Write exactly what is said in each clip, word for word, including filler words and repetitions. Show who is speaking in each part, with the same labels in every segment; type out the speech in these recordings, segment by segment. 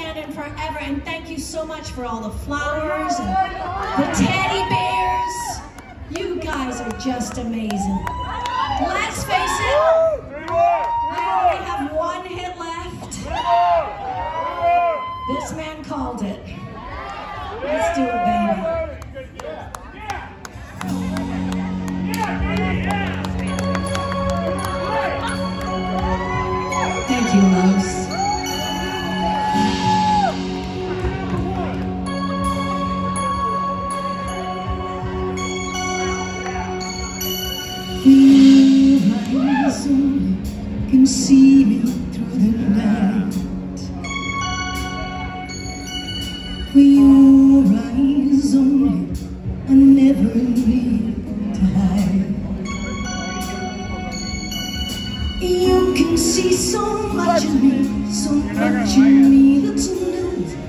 Speaker 1: standing forever, and thank you so much for all the flowers and the teddy bears. You guys are just amazing. Let's face it, I only have one hit left. This man called it. Let's do it, baby. Thank you, loves.
Speaker 2: My eyes only can see me through the night. For your eyes only, I never need to hide. You can see so much of me, so much of me that's new.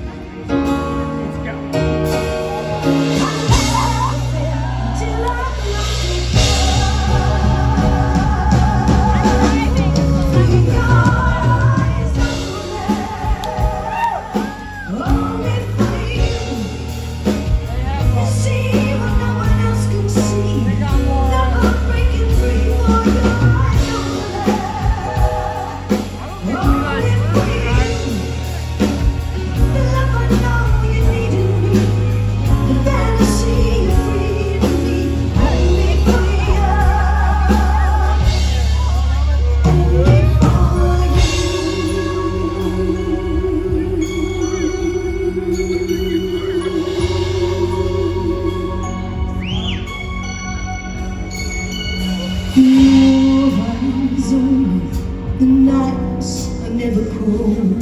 Speaker 2: The nights are never cold.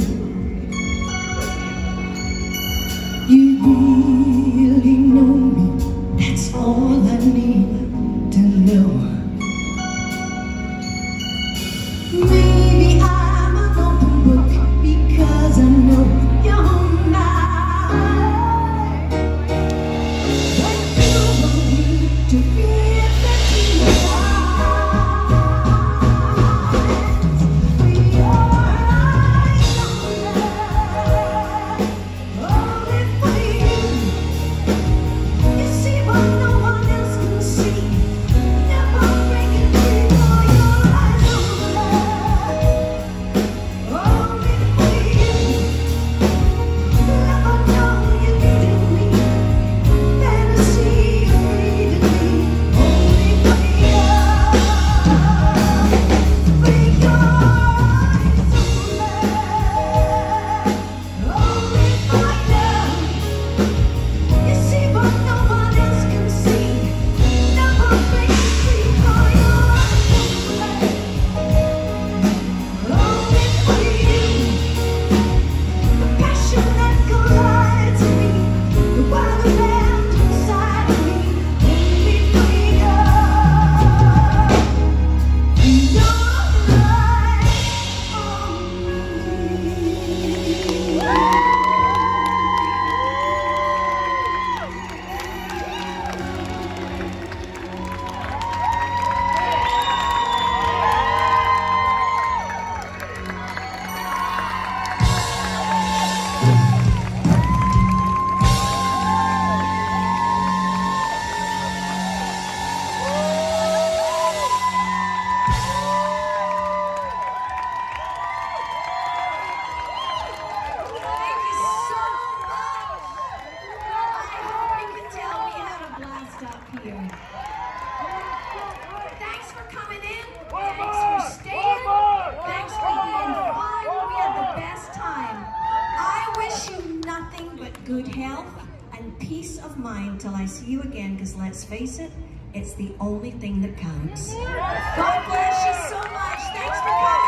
Speaker 2: You really know me, that's all I need to know. Maybe I'm an open book because I know you're mine. But you don't need to be that Thanks for coming in. Thanks for staying. Thanks for being fun. We had the best time. I wish you nothing but good health and peace of mind till I see you again, because let's face it, it's the only thing that counts. God bless you so much. Thanks for coming.